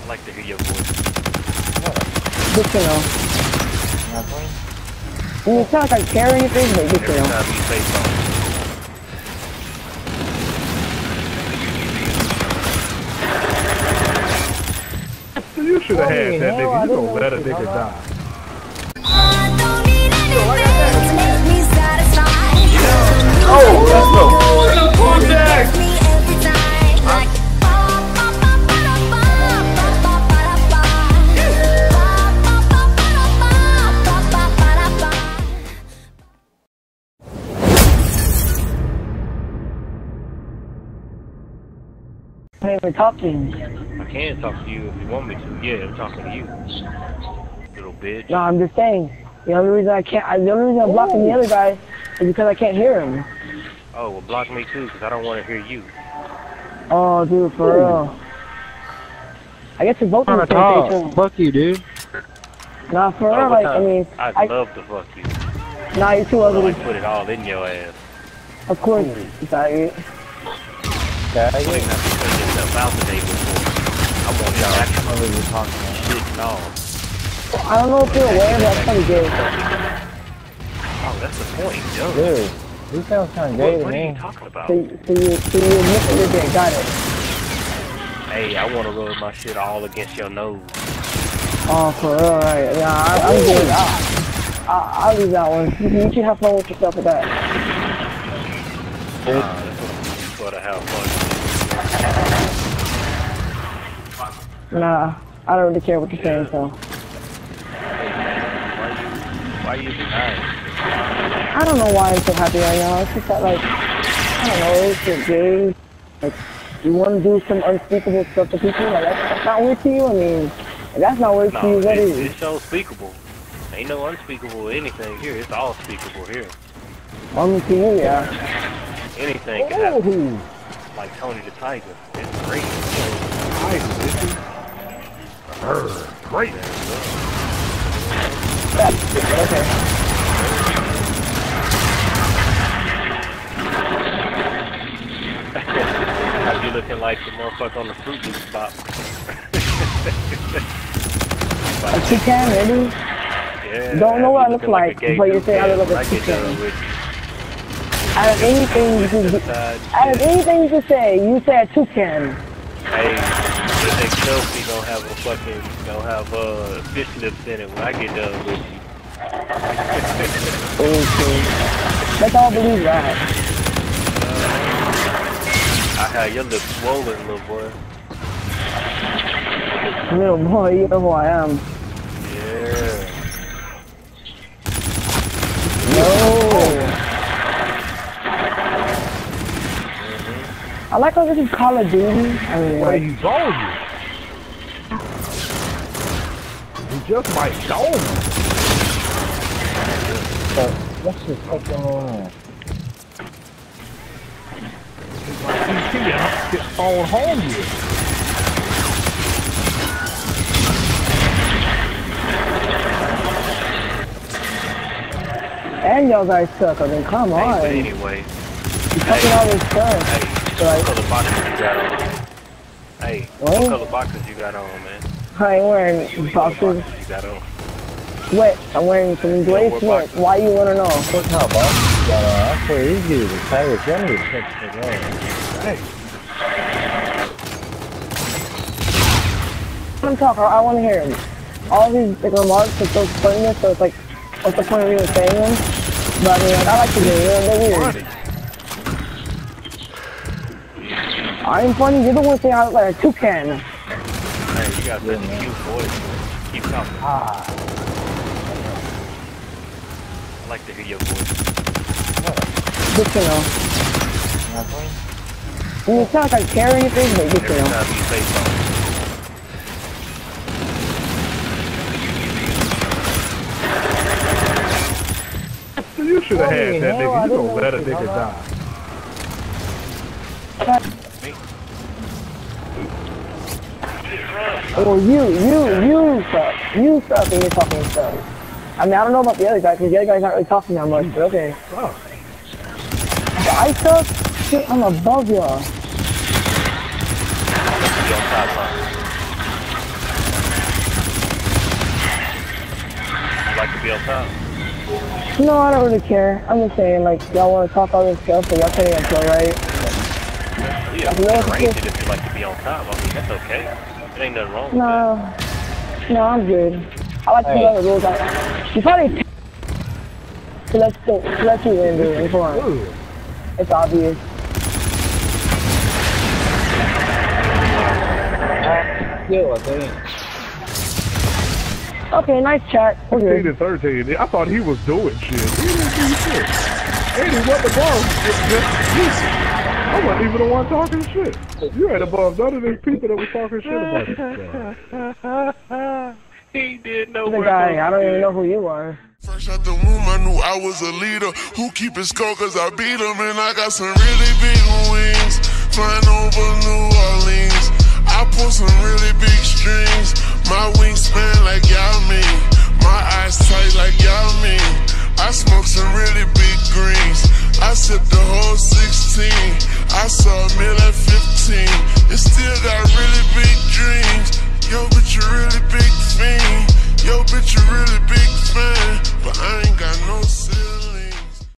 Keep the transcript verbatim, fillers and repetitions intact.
I like to hear your voice. Good to know. I mean, it's not like I care or anything, but good to Every know. time you say something. You should have had that nigga. You gonna let a nigga die. Oh, let's go. Contact! I can't even talk to you. I can talk to you if you want me to. Yeah, I'm talking to you. Little bitch. No, I'm just saying. The only reason I can't, I, the only reason I'm blocking the other guy is because I can't hear him. Oh, well, block me too, because I don't want to hear you. Oh, dude, for real. I guess we're both on the same page. Fuck you, dude. Nah, for Oh, real, what like, I time? mean, I'd I, love to fuck you. nah, you're too I ugly. like put it all in your ass. Of course, you faggot. You didn't have to put yourself out today before. I want y'all actually We're talking about. shit and all. I don't know if you're aware, but I'm pretty gay. Oh, that's the point, yo. Dude, you sound kind of gay What, to what are you me. talking about? So, so you, so you admit that you're gay, got it. Hey, I want to rub my shit all against your nose. Oh, for real, right. Yeah, I, I'm good. I'll, I'll, I'll leave that one. You, you should have fun with yourself with that. Nah, that's what I'm sort of have fun. Nah, I don't really care what you're saying, so. Hey, man, why you, why you denying? I don't know why I'm so happy right now. It's just that, like, I don't know, it's just gay. Like, you want to do some unspeakable stuff to people? Like, that's, that's not weird to you? I mean, if that's not weird to No, you, what it's, is? it's so speakable. Ain't no unspeakable anything here. It's all speakable here. I mean, to you, yeah. Anything can happen. Ooh, Like Tony the Tiger. It's great. nice, bitch. Brr, great. That's okay. Have you looking like the motherfucker on the Fruit Loops spot? A toucan, really? Yeah. Don't know have what I you look looking like, a gay but you say I toucan look when like a I get done toucan. with you. Out of anything you can, out of anything you can say, you say a toucan. Hey, the next selfie gonna have a fucking, gonna have uh, fish lips in it when I get done with you. Okay. Let's all believe that. I have your lips swollen, little boy. Little boy, you know who I am. Yeah. No. I like how this is Call of Duty. I mean, Well, like, he saw you. He just might show me. So, what's this fucking on? It's like P T and I get phone home yet. and y'all guys suck. I mean, come Hey, on. but anyway. You fucking all this stuff. Hey, So, like, what color boxes you got on? Hey, What? what color boxes you got on, man? I ain't wearing What color boxes. boxes you got on? Sweat. I'm wearing some gray what sweat. boxes? Why you wanna know? What's up, boss? But, uh, that's pretty easy to say with Jenny. Hey, I'm talking. I want to hear him. All these like remarks are so pointless. So it's like, what's the point of even saying them? But I mean, like, I like to do it. They're weird. I ain't funny. You're the one saying I look like a toucan. Hey, you got such a cute voice. Keep talking. Ah. I like to hear your voice. Good to know. I mean, it's not like I care or anything, but good to Every know. time you say something. you should have had that hell, I nigga. You didn't gonna know let a this. nigga die. Oh, you, you, you suck. You suck and you're talking stuff. I mean, I don't know about the other guy, because the other guy's not really talking that much, but okay. Oh. But I suck? Shit, I'm above y'all. Be on top line. be on top. No, I don't really care. I'm just saying, like, y'all want to talk all this stuff, but y'all can't even play, right? Yeah, You know, arrange it if you like to be on top. I mean, that's okay. It ain't nothing wrong with No, no, I'm good. I like to Hey. know the rules. Like, you probably to let to let you in, dude. Come on, Ooh. it's obvious. Yeah, I think. Okay, nice chat. We're fourteen good. and thirteen. I thought he was doing shit. He didn't do shit. And he wasn't above. I wasn't even the one talking shit. You ain't above none of these people that was talking shit about this stuff. He did know The what guy, I don't even know who you are. Fresh out the womb, I knew I was a leader. Who keep his score, cause I beat him, and I got some really big wings. Flying over New Orleans. I pull some really big strings. My wings span like y'all mean. My eyes tight like y'all mean. I smoke some really big greens. I sipped the whole sixteen. I saw a meal at fifteen. It still got really big dreams. Yo, but you really big.